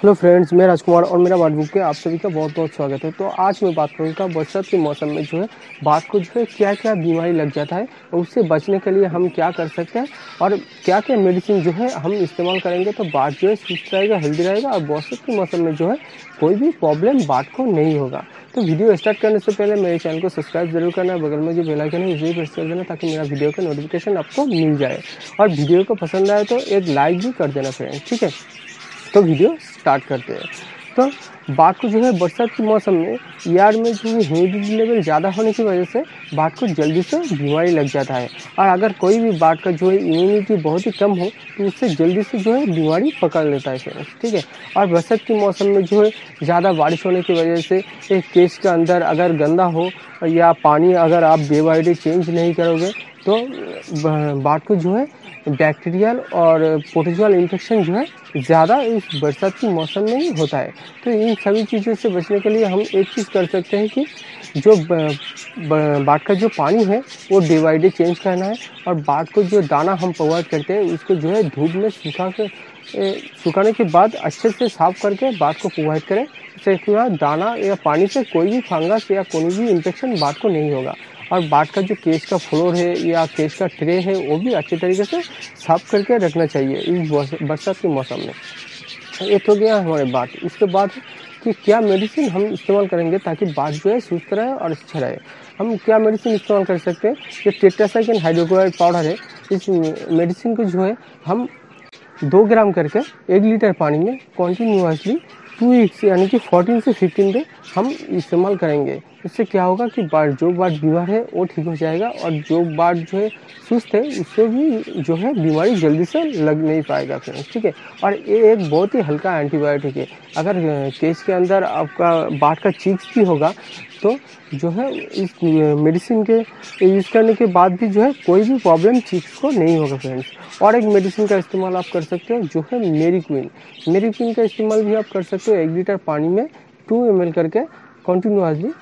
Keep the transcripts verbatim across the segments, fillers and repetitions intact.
Hello friends, मैं राजकुमार और मेरा बात बुक के आप सभी का बहुत बहुत स्वागत है। तो आज मैं बात करूँगा बरसात के मौसम में जो है बात को जो है क्या क्या बीमारी लग जाता है और उससे बचने के लिए हम क्या कर सकते हैं और क्या क्या मेडिसिन जो है हम इस्तेमाल करेंगे तो बात जो है सुस्त रहेगा, हेल्दी रहेगा और बरसात के मौसम में जो है कोई भी प्रॉब्लम बात को नहीं होगा। तो वीडियो स्टार्ट करने से पहले मेरे चैनल को सब्सक्राइब जरूर करना है, बगल में जो बेल आइकन है उसे प्रेस कर देना ताकि मेरा वीडियो का नोटिफिकेशन आपको मिल जाए। और वीडियो को पसंद आए तो एक लाइक भी कर देना फ्रेंड्स, ठीक है। तो वीडियो स्टार्ट करते हैं। तो बात को जो है बरसात के मौसम में एयर में जो है ह्यूमिडिटी लेवल ज़्यादा होने की वजह से बात को जल्दी से बीमारी लग जाता है। और अगर कोई भी बात का जो है इम्यूनिटी बहुत ही कम हो तो उससे जल्दी से जो है बीमारी पकड़ लेता है फ्रेंड्स, ठीक है। और बरसात के मौसम में जो है ज़्यादा बारिश होने की वजह से एक केस के अंदर अगर गंदा हो या पानी अगर आप डे बाई डे चेंज नहीं करोगे तो बात को जो है बैक्टीरियल और पोटेंशियल इन्फेक्शन जो है ज़्यादा इस बरसात के मौसम में ही होता है। तो इन सभी चीज़ों से बचने के लिए हम एक चीज़ कर सकते हैं कि जो बात का जो पानी है वो डे बाई डे चेंज करना है। और बात को जो दाना हम प्रोवाइड करते हैं उसको जो है धूप में सुखा के सुखाने के बाद अच्छे से साफ करके बात को प्रोवाइड करें। इससे दाना या पानी से कोई भी फंगस या कोई भी इन्फेक्शन बात को नहीं होगा। और बात का जो केस का फ्लोर है या केस का ट्रे है वो भी अच्छे तरीके से साफ करके रखना चाहिए इस बरसात के मौसम में। ये तो गया हमारे बात। इसके बाद कि क्या मेडिसिन हम इस्तेमाल करेंगे ताकि बात जो है सुस्त रहे और अच्छा रहे। हम क्या मेडिसिन इस्तेमाल कर सकते हैं, जो टेट्रासाइक्लिन हाइड्रोक्लोराइड पाउडर है, इस मेडिसिन को जो है हम दो ग्राम करके एक लीटर पानी में कॉन्टीन्यूसली टू वीक्स यानी कि फोर्टीन से फिफ्टीन डे हम इस्तेमाल करेंगे। इससे क्या होगा कि बाढ़ जो बाढ़ बीमार है वो ठीक हो जाएगा और जो बाढ़ जो है सुस्त है उससे भी जो है बीमारी जल्दी से लग नहीं पाएगा फ्रेंड्स, ठीक है। और ये एक बहुत ही हल्का एंटीबायोटिक है। अगर केस के अंदर आपका बाढ़ का चीक्स भी होगा तो जो है इस मेडिसिन के यूज़ करने के बाद भी जो है कोई भी प्रॉब्लम चीक्स को नहीं होगा फ्रेंड्स। और एक मेडिसिन का इस्तेमाल आप कर सकते हो जो है मेरी क्वीन। मेरी क्वीन का इस्तेमाल भी आप कर सकते हो एक लीटर पानी में टू एम एल करके कॉन्टीन्यूसली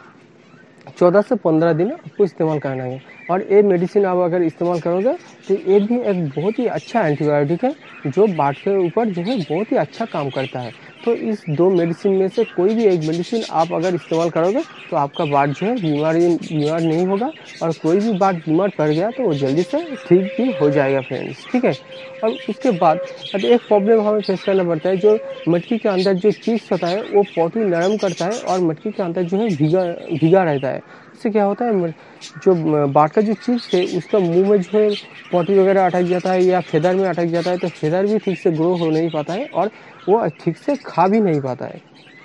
चौदह से पंद्रह दिन आपको इस्तेमाल करना है। और ये मेडिसिन आप अगर इस्तेमाल करोगे तो ये भी एक बहुत ही अच्छा एंटीबायोटिक है जो बाढ़ के ऊपर जो है बहुत ही अच्छा काम करता है। तो इस दो मेडिसिन में से कोई भी एक मेडिसिन आप अगर इस्तेमाल करोगे तो आपका बाढ़ जो है बीमारी बीमार नहीं होगा और कोई भी बाढ़ बीमार पड़ गया तो वो जल्दी से ठीक भी हो जाएगा फ्रेंड्स, ठीक है। और उसके बाद अब एक प्रॉब्लम हमें फेस करना पड़ता है, जो मटकी के अंदर जो चीज होता है वो पॉटी नरम करता है और मटकी के अंदर जो है भीगा भीगा रहता है। इससे क्या होता है, जो बाढ़ का जो चीज है उसका मुंह में जो है पॉटी वगैरह अटक जाता है या फेदर में अटक जाता है तो फेदर भी ठीक से ग्रो हो नहीं पाता है और वो ठीक से खा भी नहीं पाता है।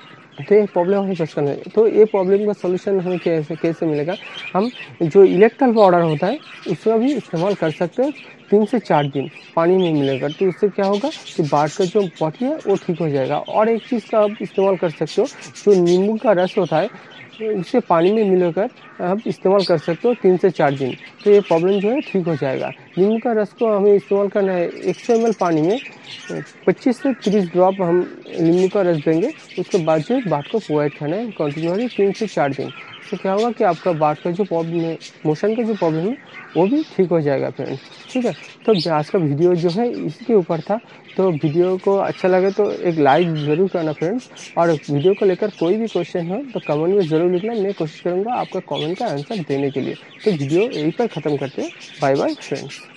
तो ये प्रॉब्लम हमें फेस करना है। तो ये प्रॉब्लम का सोल्यूशन हमें कैसे कैसे मिलेगा, हम जो इलेक्ट्रल पाउडर होता है उसका भी इस्तेमाल कर सकते हैं तीन से चार दिन पानी में मिलेगा। तो उससे क्या होगा कि बाढ़ का जो पॉटी है वो ठीक हो जाएगा। और एक चीज़ का आप इस्तेमाल कर सकते हो, जो नींबू का रस होता है उसे पानी में मिलाकर आप इस्तेमाल कर सकते हो तीन से चार दिन। तो ये प्रॉब्लम जो है ठीक हो जाएगा। नींबू का रस को हमें इस्तेमाल करना है एक सौ एम एल पानी में पच्चीस से तीस ड्रॉप हम नींबू का रस देंगे। उसके बाद जो बात को प्रोवाइड करना है कंटिन्यूसली तीन से चार दिन। इससे क्या होगा कि आपका बात का जो प्रॉब्लम है, मोशन का जो प्रॉब्लम है वो भी ठीक हो जाएगा फ्रेंड्स, ठीक है। तो आज का वीडियो जो है इसके ऊपर था। तो वीडियो को अच्छा लगे तो एक लाइक ज़रूर करना फ्रेंड्स। और वीडियो को लेकर कोई भी क्वेश्चन हो तो कमेंट में ज़रूर लिखना, मैं कोशिश करूँगा आपका कमेंट का आंसर देने के लिए। तो वीडियो यहीं पर ख़त्म करते हैं। Bye bye friends.